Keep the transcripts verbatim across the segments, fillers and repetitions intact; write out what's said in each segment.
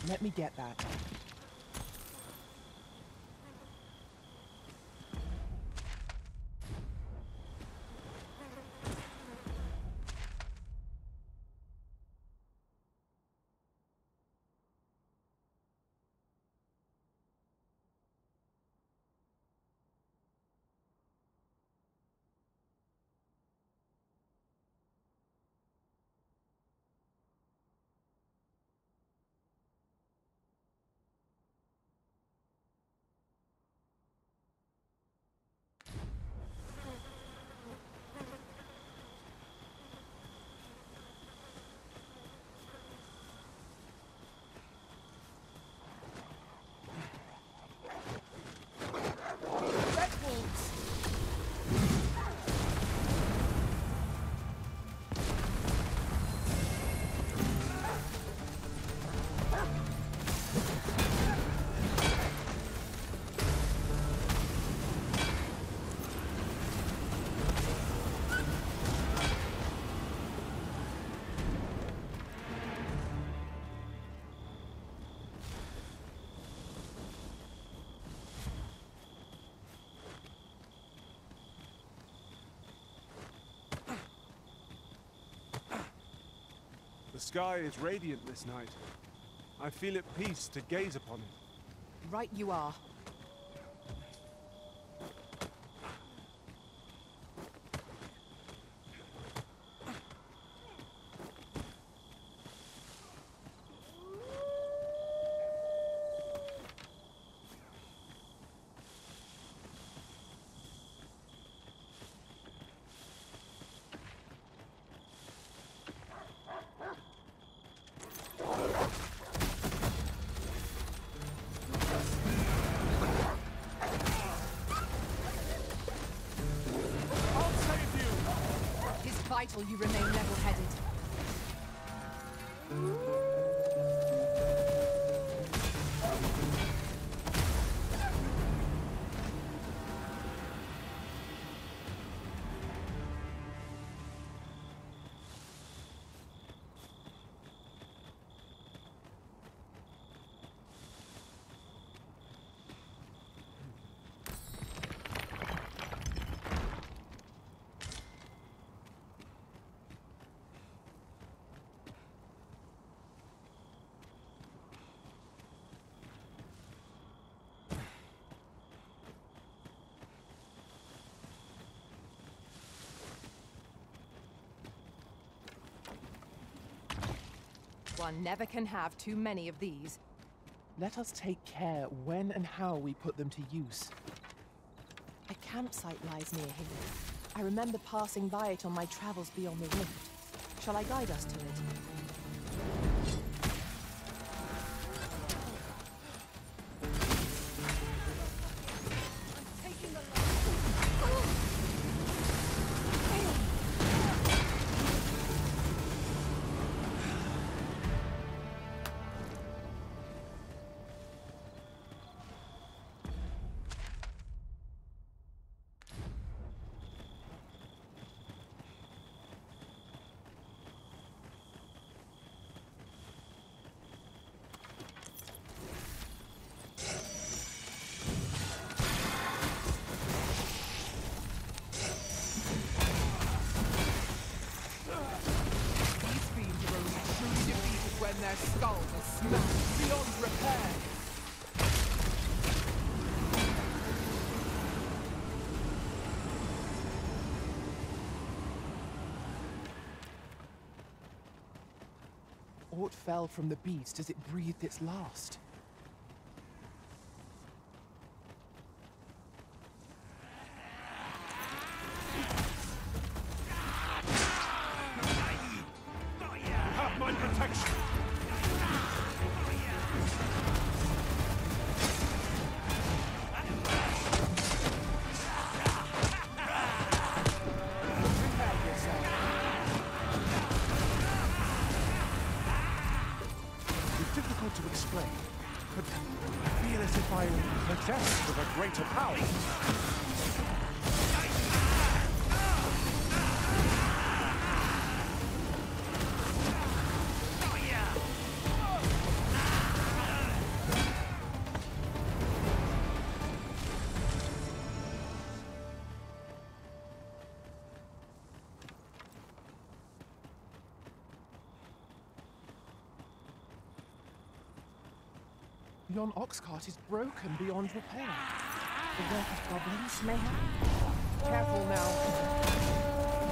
Let me get that. The sky is radiant this night. I feel at peace to gaze upon it. Right you are. Vital you remain level-headed. One never can have too many of these. Let us take care when and how we put them to use. A campsite lies near here. I remember passing by it on my travels beyond the rift. Shall I guide us to it? When their skulls are smashed beyond repair. Aught fell from the beast as it breathed its last. Difficult to explain, but I feel as if I am possessed of a greater power. Yon ox cart is broken beyond repair. The work of goblins, mayhap? Careful now.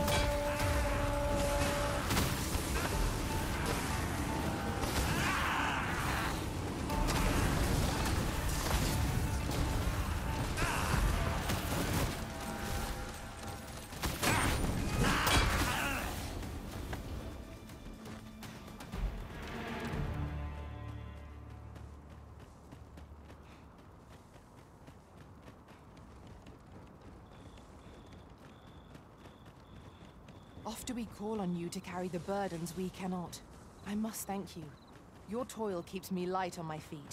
Oft do we call on you to carry the burdens we cannot. I must thank you. Your toil keeps me light on my feet.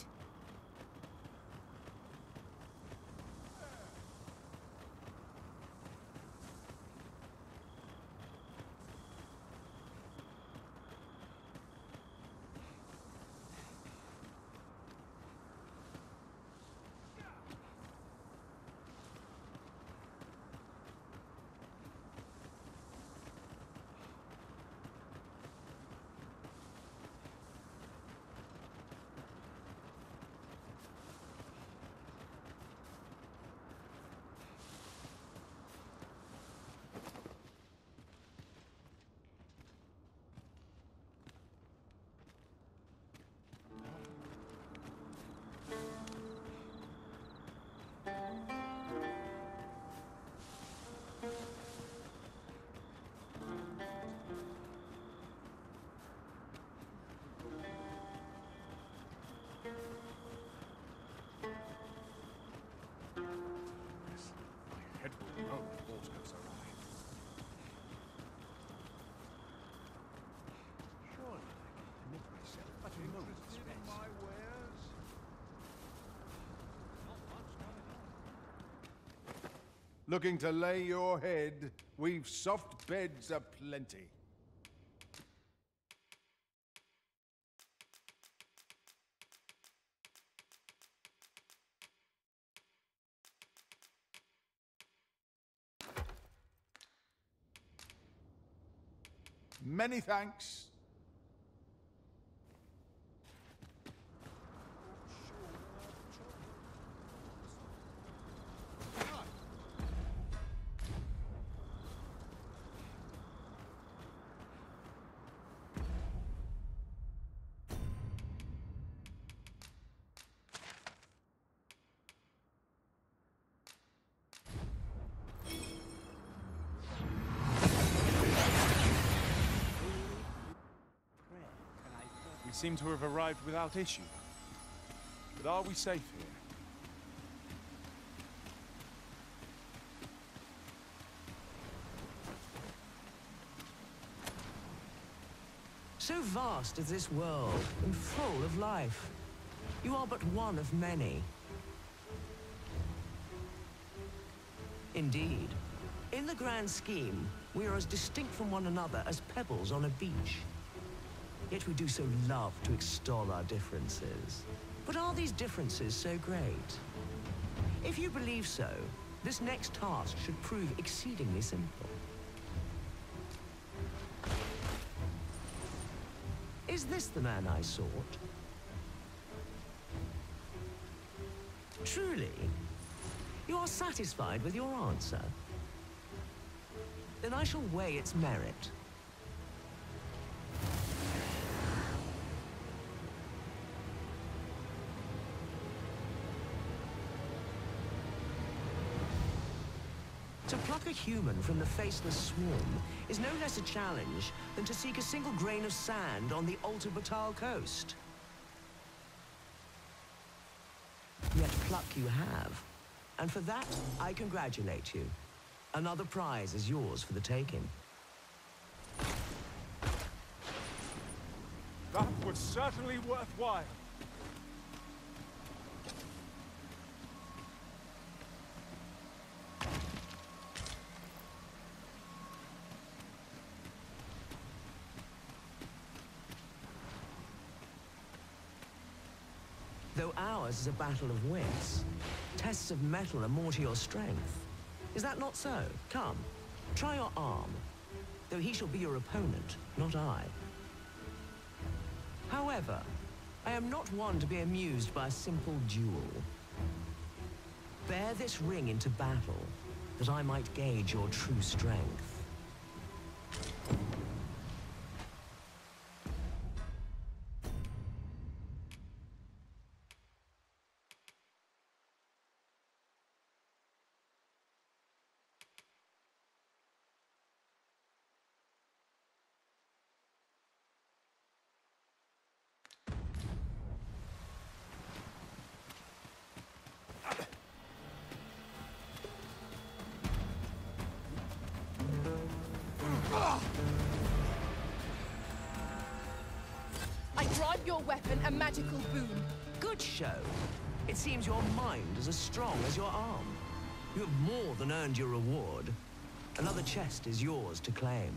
Looking to lay your head? We've soft beds aplenty. Many thanks. We seem to have arrived without issue. But are we safe here? So vast is this world, and full of life. You are but one of many. Indeed. In the grand scheme, we are as distinct from one another as pebbles on a beach. Yet we do so love to extol our differences. But are these differences so great? If you believe so, this next task should prove exceedingly simple. Is this the man I sought? Truly? You are satisfied with your answer? Then I shall weigh its merit. To pluck a human from the faceless swarm is no less a challenge than to seek a single grain of sand on the Alta Batal coast. Yet pluck you have, and for that I congratulate you. Another prize is yours for the taking. That was certainly worthwhile. Though ours is a battle of wits, tests of metal are more to your strength. Is that not so? Come, try your arm. Though he shall be your opponent, not I. However, I am not one to be amused by a simple duel. Bear this ring into battle, that I might gauge your true strength. I grant your weapon a magical boon. Good show. It seems your mind is as strong as your arm. You have more than earned your reward. Another chest is yours to claim.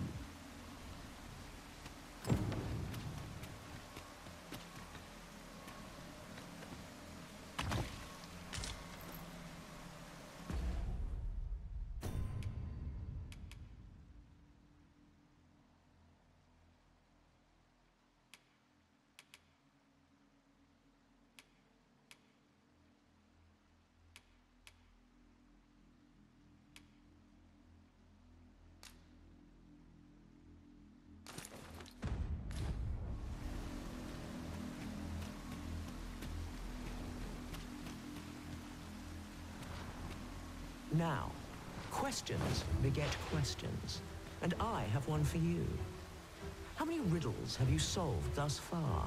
Now, questions beget questions, and I have one for you. How many riddles have you solved thus far?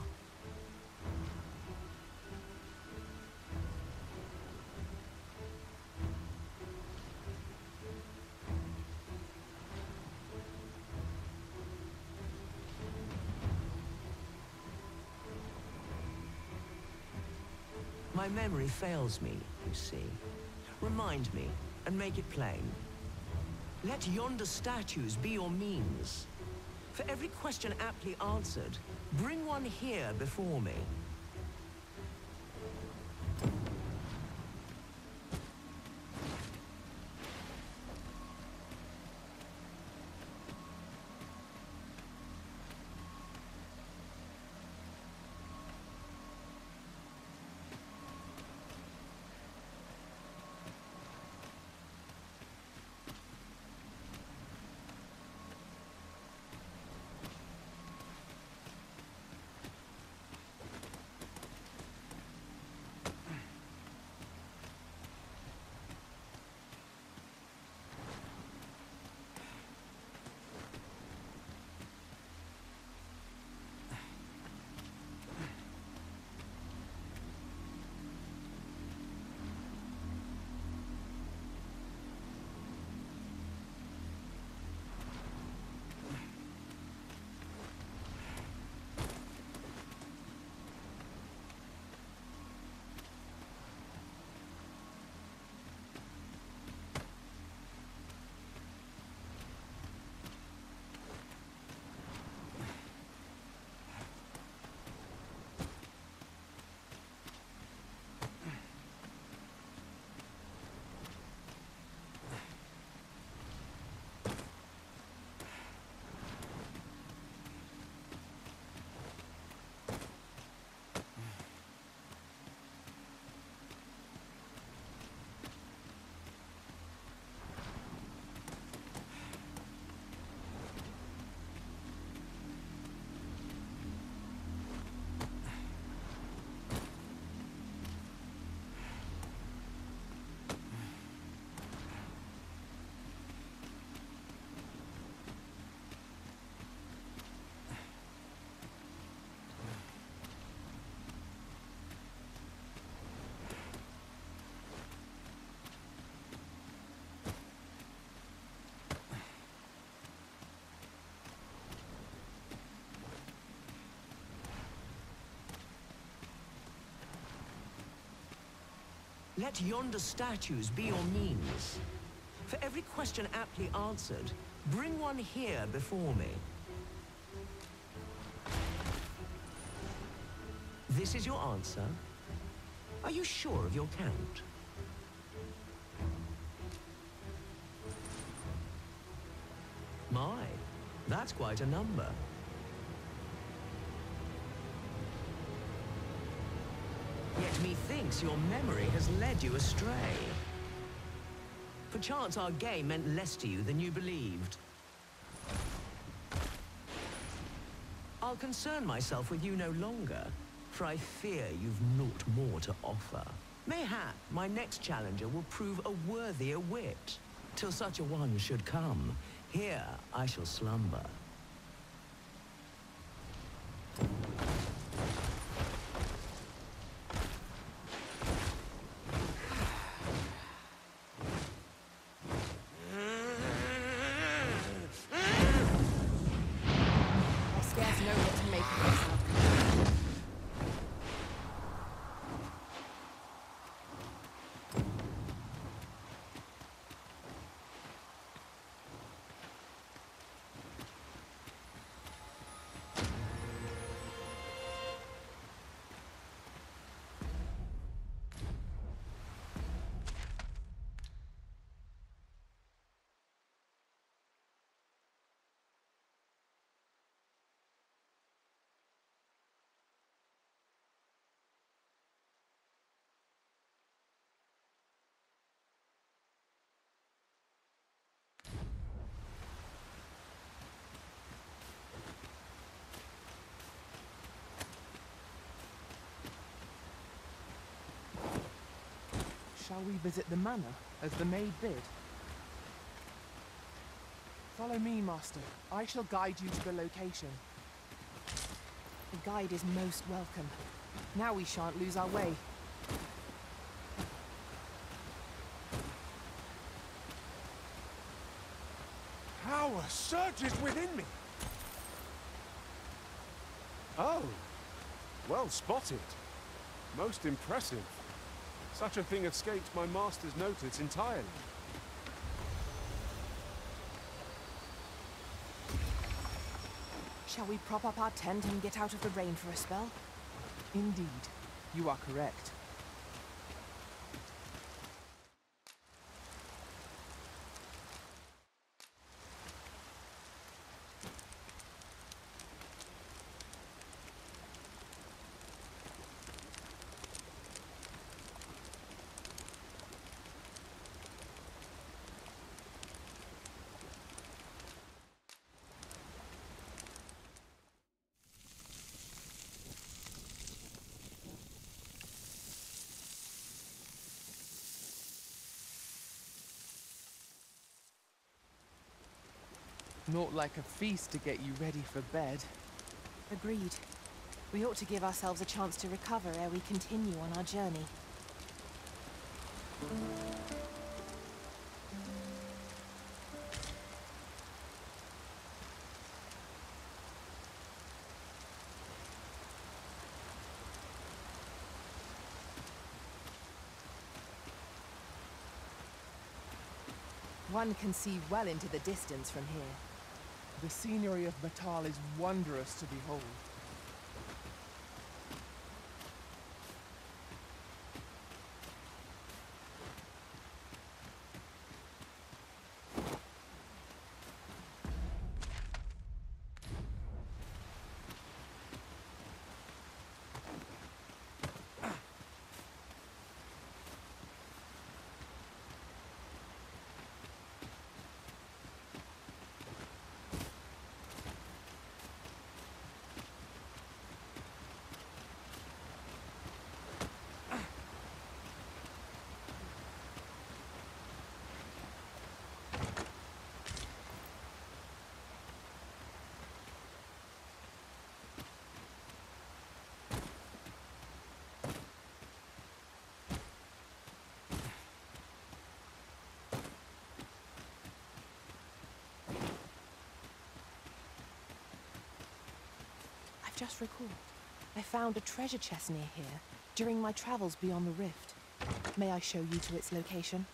My memory fails me, you see. Remind me, and make it plain. Let yonder statues be your means. For every question aptly answered, bring one here before me. Let yonder statues be your means. For every question aptly answered, bring one here before me. This is your answer? Are you sure of your count? My, that's quite a number. Methinks your memory has led you astray. Perchance our game meant less to you than you believed. I'll concern myself with you no longer, for I fear you've naught more to offer. Mayhap my next challenger will prove a worthier wit. Till such a one should come, here I shall slumber. Shall we visit the manor, as the maid bid? Follow me, master. I shall guide you to the location. The guide is most welcome. Now we shan't lose our way. Power surges within me! Oh, well spotted. Most impressive. Such a thing escaped my master's notice entirely. Shall we prop up our tent and get out of the rain for a spell? Indeed, you are correct. Not like a feast to get you ready for bed. Agreed. We ought to give ourselves a chance to recover ere we continue on our journey. One can see well into the distance from here. The scenery of Battahl is wondrous to behold. I've just recalled. I found a treasure chest near here during my travels beyond the rift. May I show you to its location?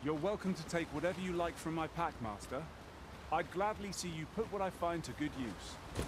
You're welcome to take whatever you like from my pack, Master. I'd gladly see you put what I find to good use.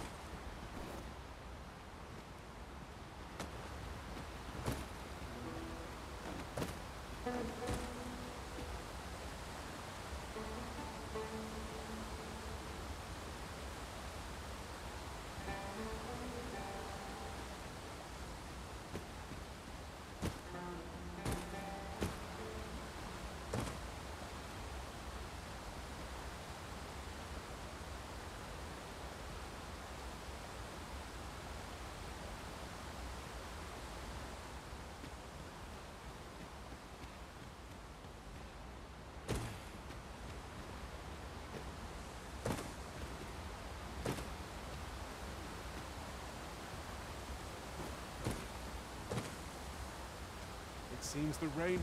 Seems the rain...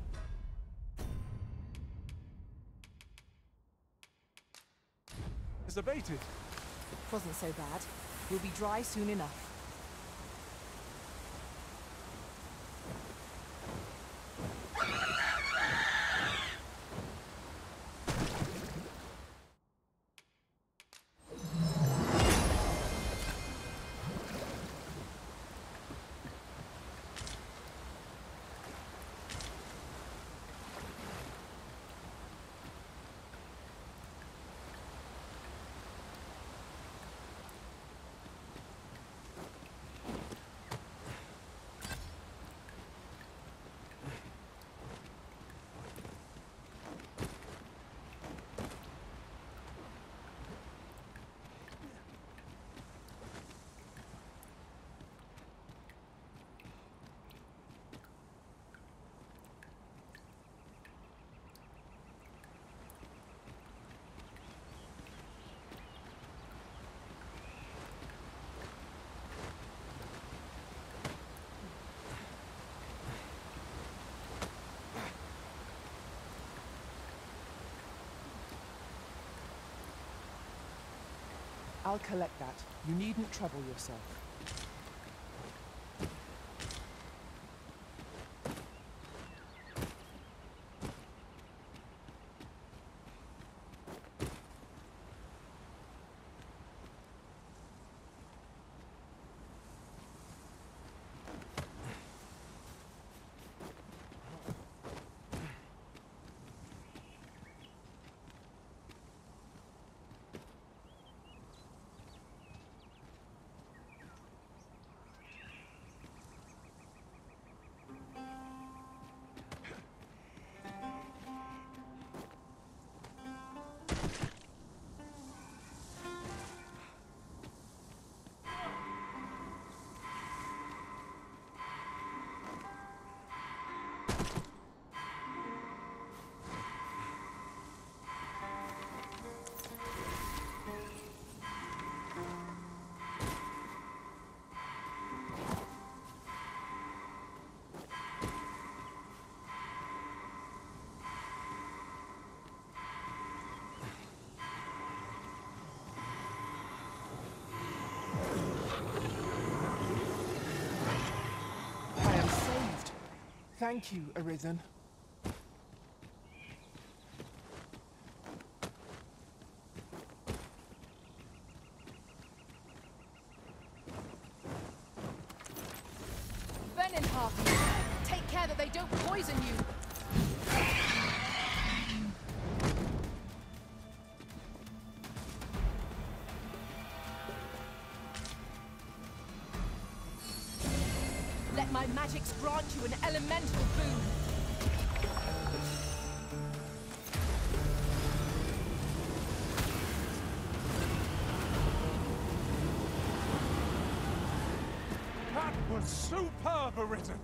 is abated. Wasn't so bad. We'll be dry soon enough. I'll collect that. You needn't trouble yourself. Thank you, Arisen. Venom harpies! Take care that they don't poison you! Let my magics grant you an elemental boon! That was superb, Arisen!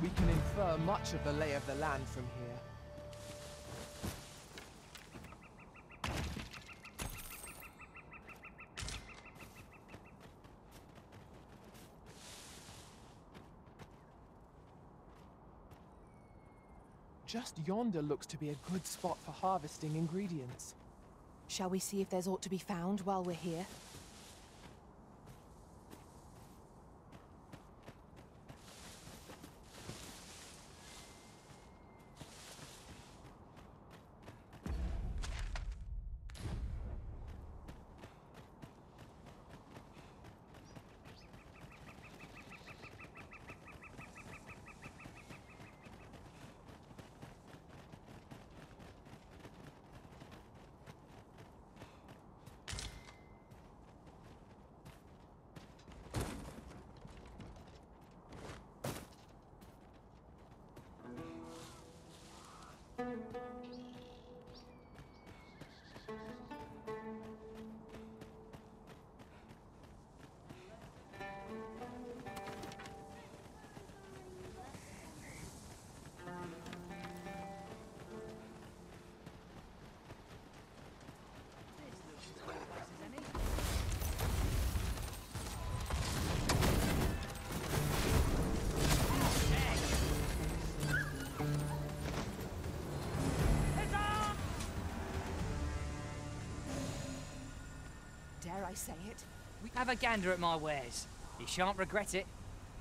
We can infer much of the lay of the land from here. Just yonder looks to be a good spot for harvesting ingredients. Shall we see if there's aught to be found while we're here? Dare I say it? We Have a gander at my wares. You shan't regret it.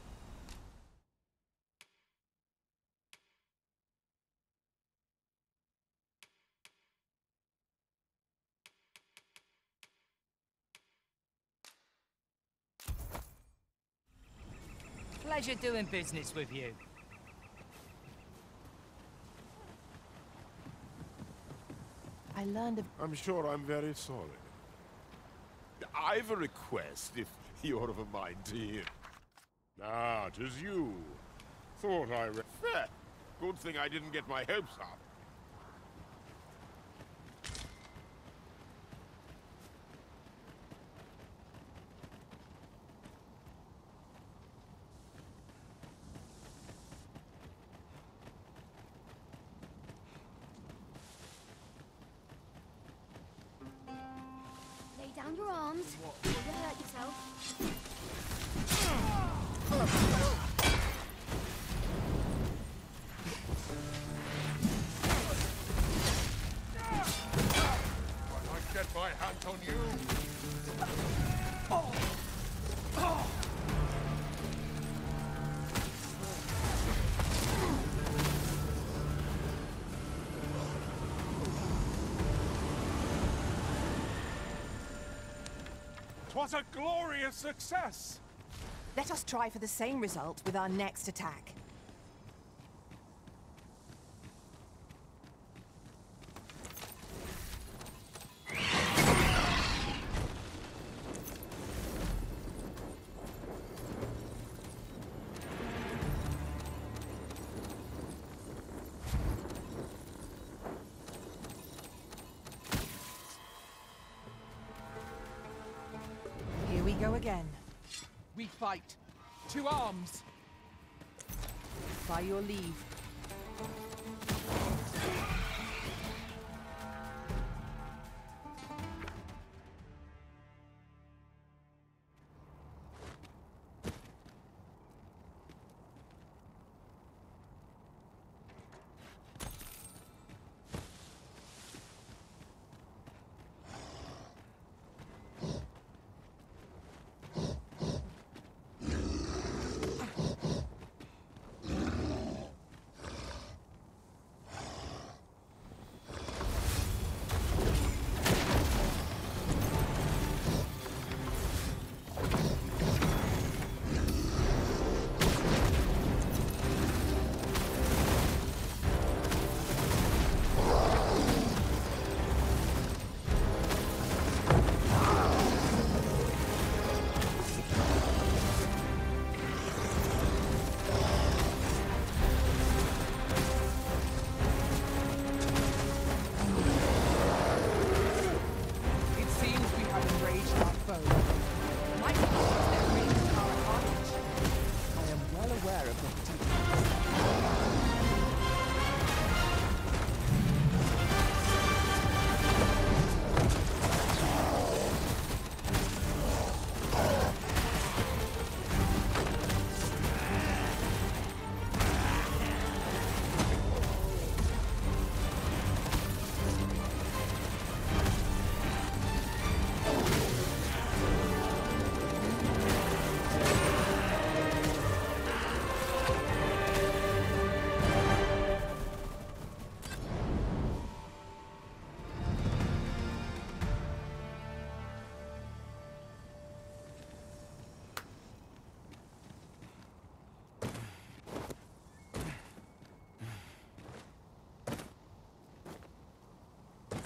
Pleasure doing business with you. I learned of... I'm sure I'm very sorry. I've a request, if you're of a mind to hear. Ah, 'tis you. Thought I re- Fair. Good thing I didn't get my hopes up. Lay down your arms. You'll hurt yourself. When I get my hands on you... Twas a glorious success! Let us try for the same result with our next attack. Here we go again. We fight. To arms! By your leave.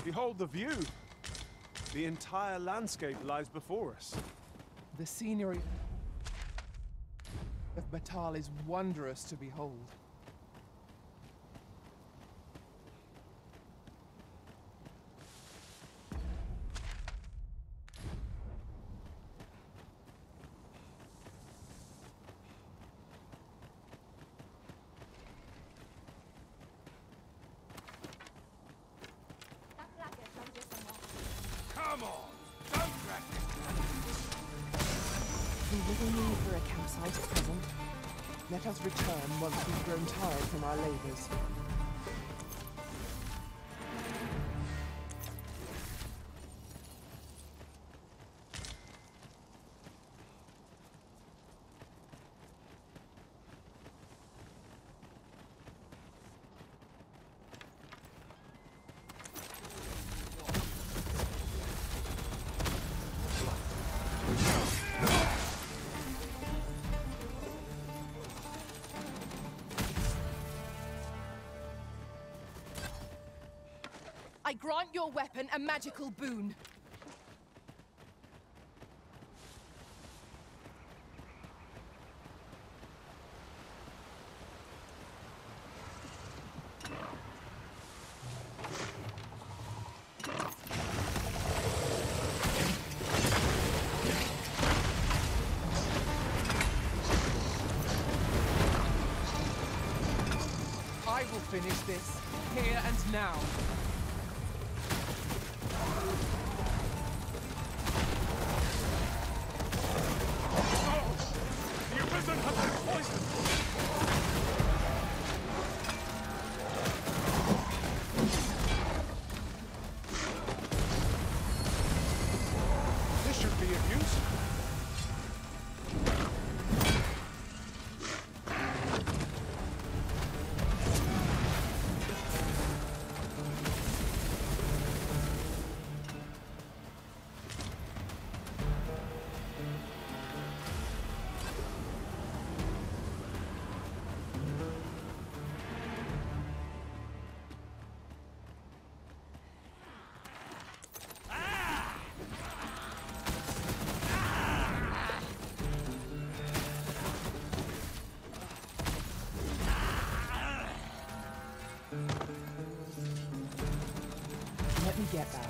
Behold the view. The entire landscape lies before us. The scenery of Batal is wondrous to behold. Come on! Don't drag me! We little need for a campsite at present. Let us return once we've grown tired from our labors. I grant your weapon a magical boon. I will finish this, here and now. The arisen has been poisoned! This should be of use. Let me get that.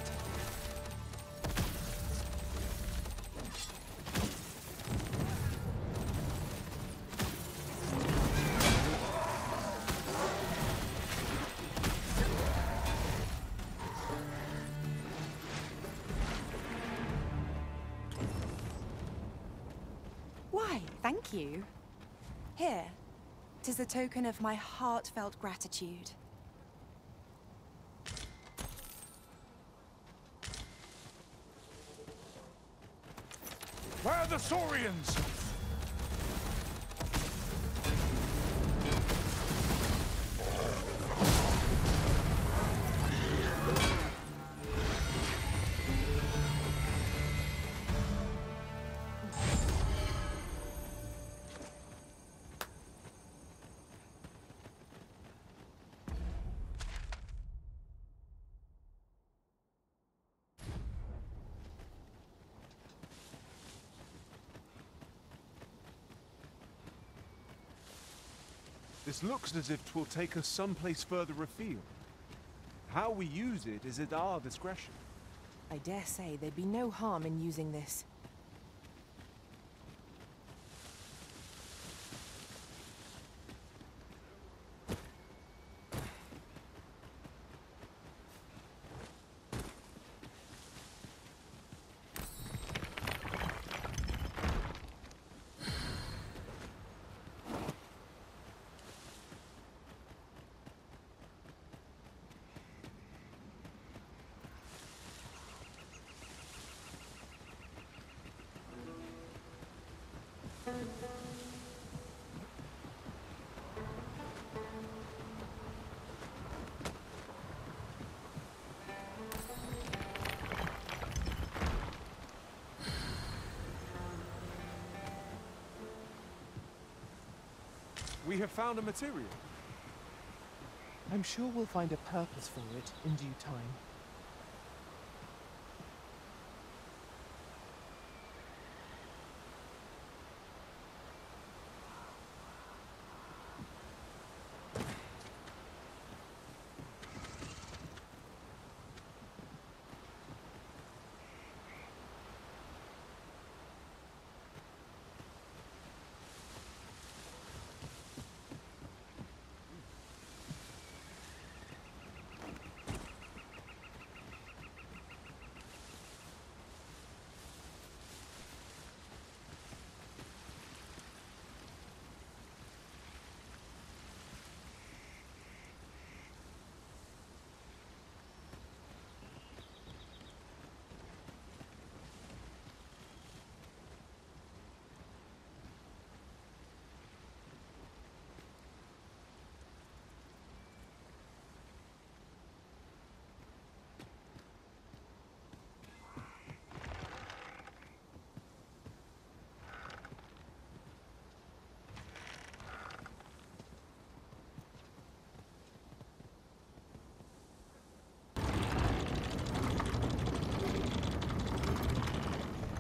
Why, thank you. Here, 'tis a token of my heartfelt gratitude. Where are the Saurians? This looks as if 'twill take us someplace further afield. How we use it is at our discretion. I dare say there'd be no harm in using this. We have found a material. I'm sure we'll find a purpose for it in due time.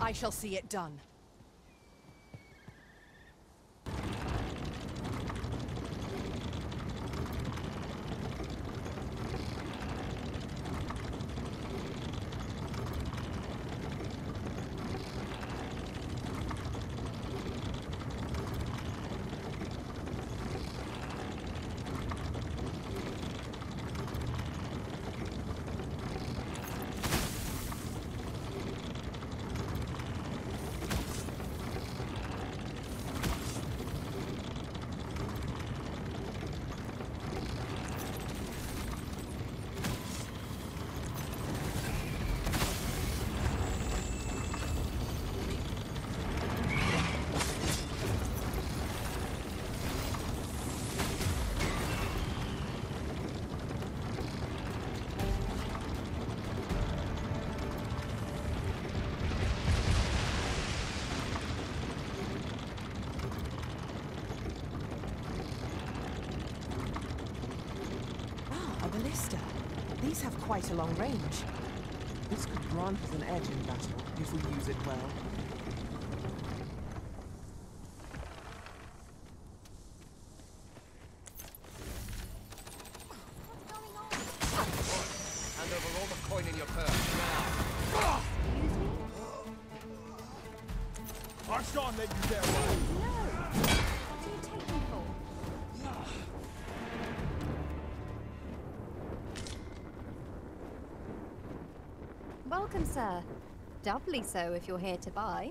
I shall see it done. Ballista. These have quite a long range. This could grant us an edge in battle if we use it well. Hand over all the coin in your purse, now. I shan't let you get away. No! What do you take me for? Welcome, sir. Doubly so if you're here to buy.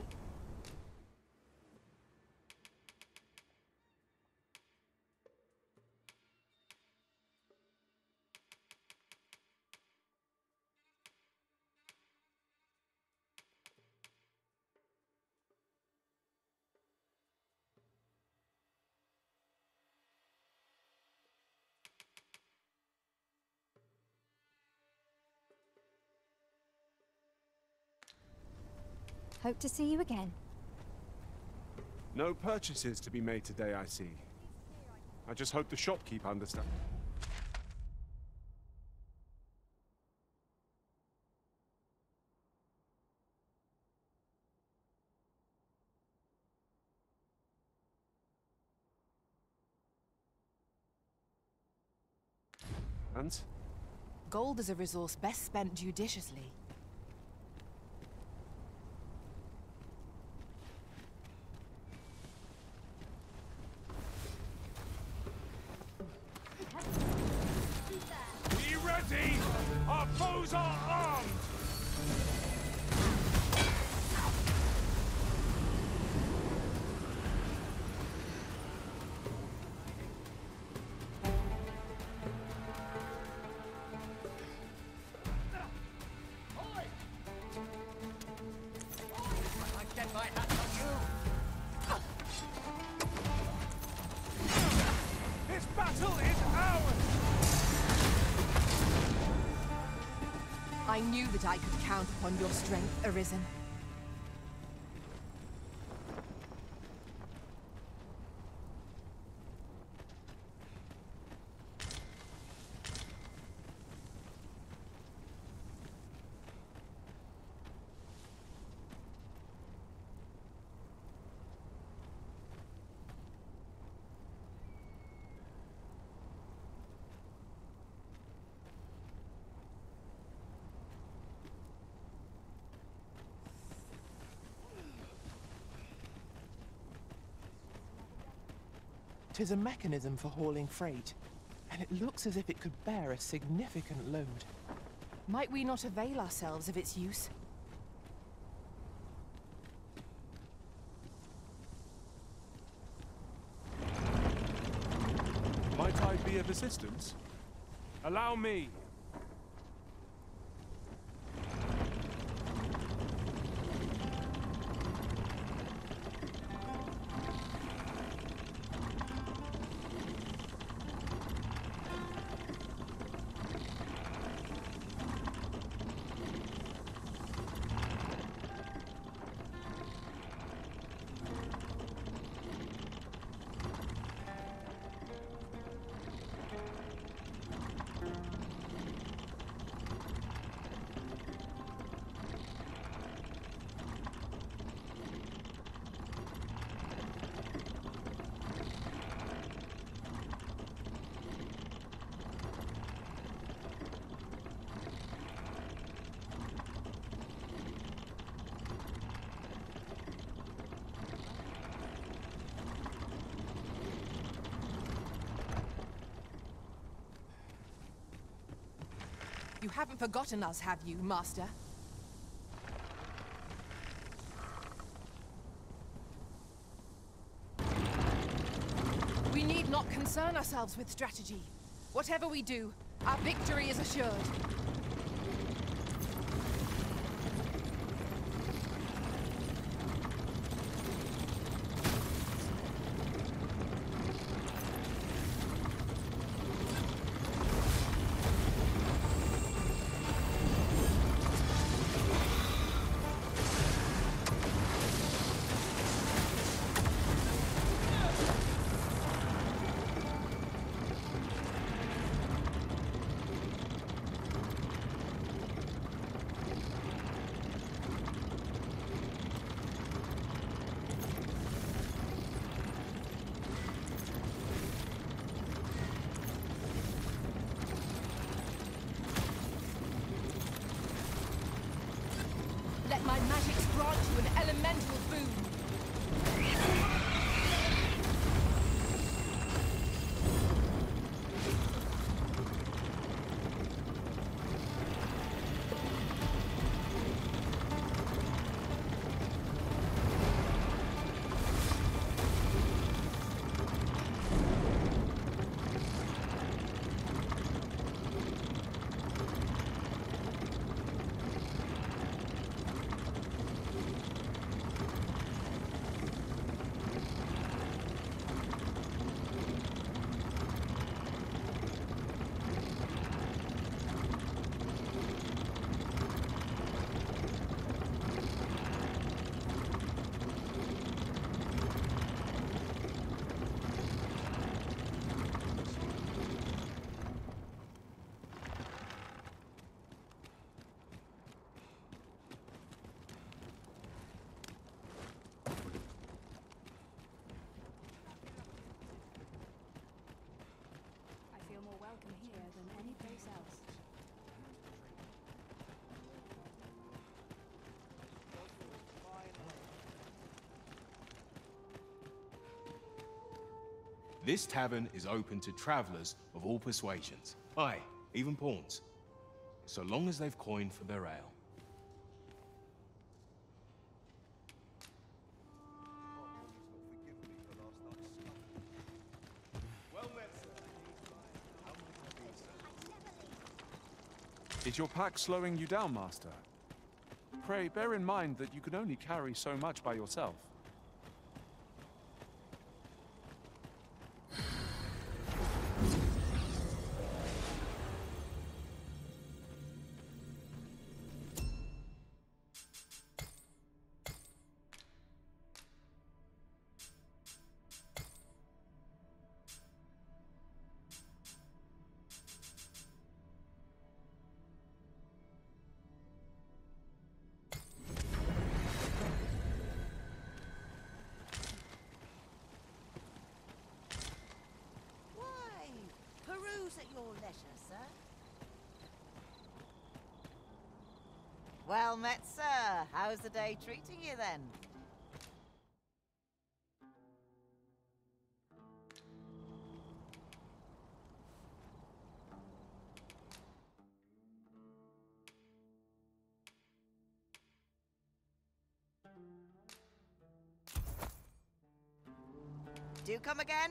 Hope to see you again. No purchases to be made today, I see. I just hope the shopkeep understands. And? Gold is a resource best spent judiciously. Be ready! Our foes are armed! This battle is ours! I knew that I could count upon your strength, Arisen. Tis a mechanism for hauling freight, and it looks as if it could bear a significant load. Might we not avail ourselves of its use? Might I be of assistance? Allow me. haven't forgotten us, have you, Master? We need not concern ourselves with strategy. Whatever we do, our victory is assured. Let my magics grant you an elemental boon. This tavern is open to travelers of all persuasions. Aye, even pawns. So long as they've coined for their ale. Is your pack slowing you down, Master? Pray, bear in mind that you can only carry so much by yourself. At your leisure, sir. Well met, sir. How's the day treating you, then? Do come again?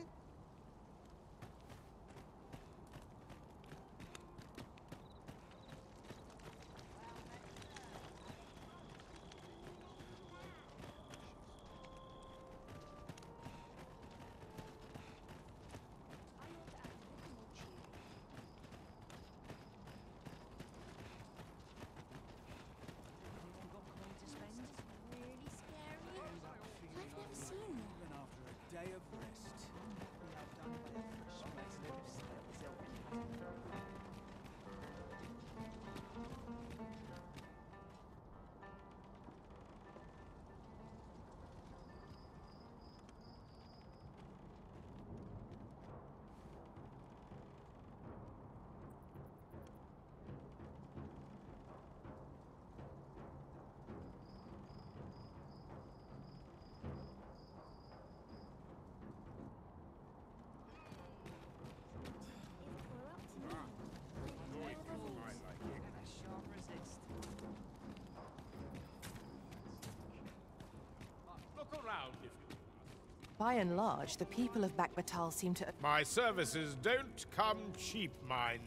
Day of rest. By and large, the people of Bakbatal seem to... My services don't come cheap, mind.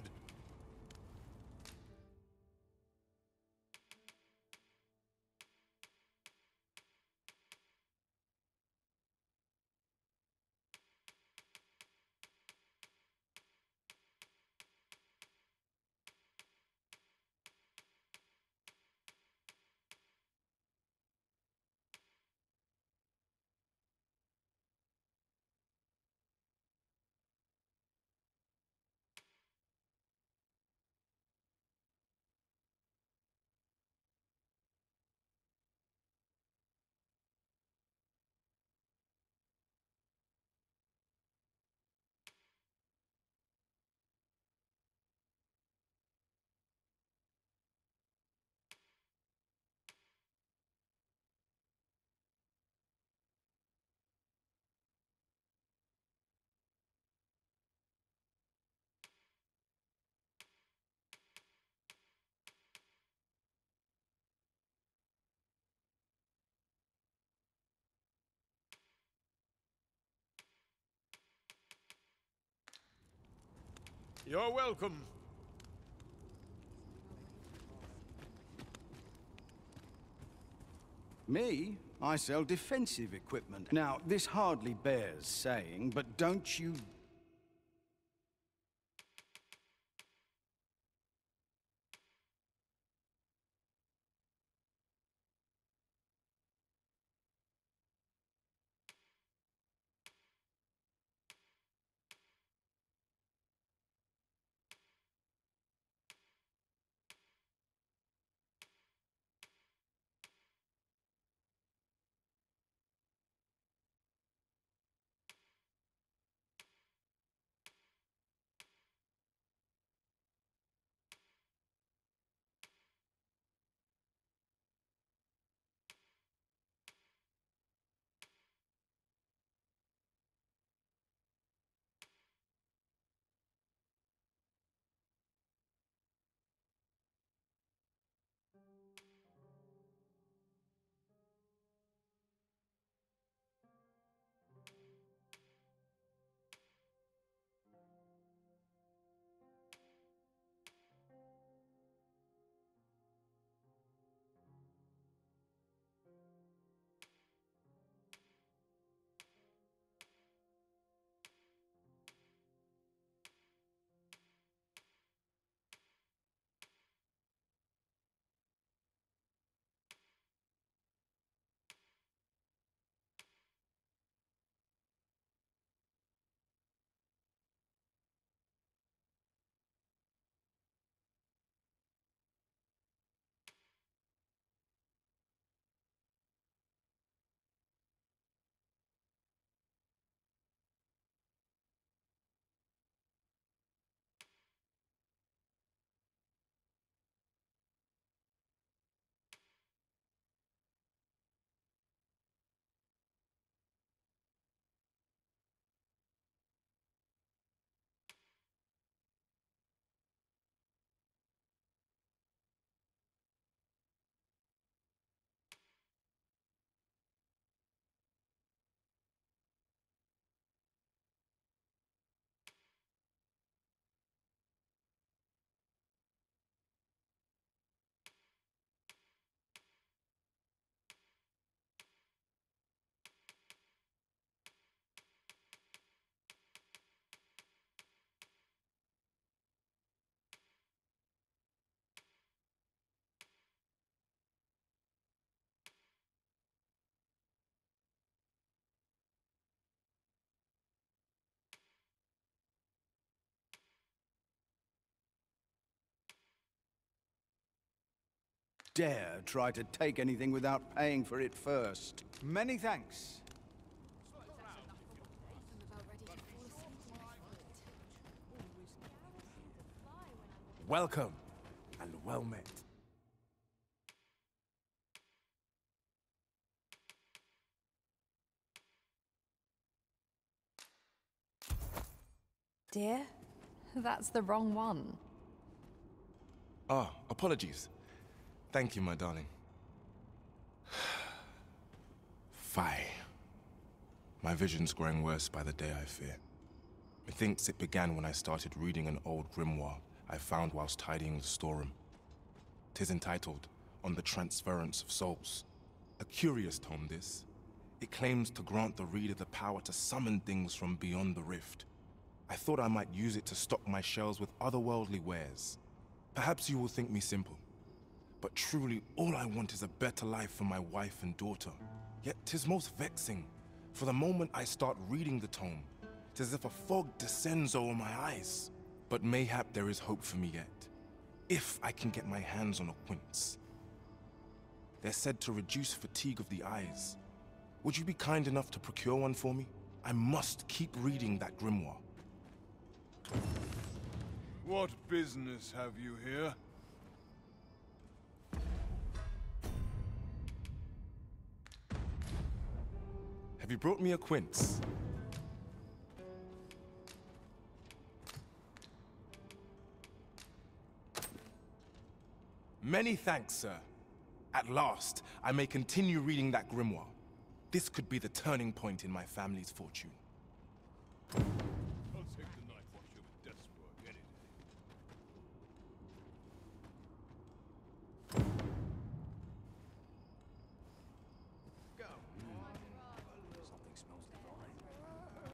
You're welcome. Me? I sell defensive equipment. Now, this hardly bears saying, but don't you... dare try to take anything without paying for it first? Many thanks. Welcome, and well met. Dear, that's the wrong one. Ah, apologies. Thank you, my darling. Fie. My vision's growing worse by the day, I fear. Methinks it began when I started reading an old grimoire I found whilst tidying the storeroom. 'Tis entitled, On the Transference of Souls. A curious tome, this. It claims to grant the reader the power to summon things from beyond the rift. I thought I might use it to stock my shelves with otherworldly wares. Perhaps you will think me simple, but truly all I want is a better life for my wife and daughter. Yet 'tis most vexing, for the moment I start reading the tome, 'tis as if a fog descends over my eyes. But mayhap there is hope for me yet, if I can get my hands on a quince. They're said to reduce fatigue of the eyes. Would you be kind enough to procure one for me? I must keep reading that grimoire. What business have you here? Have you brought me a quince? Many thanks, sir. At last, I may continue reading that grimoire. This could be the turning point in my family's fortune.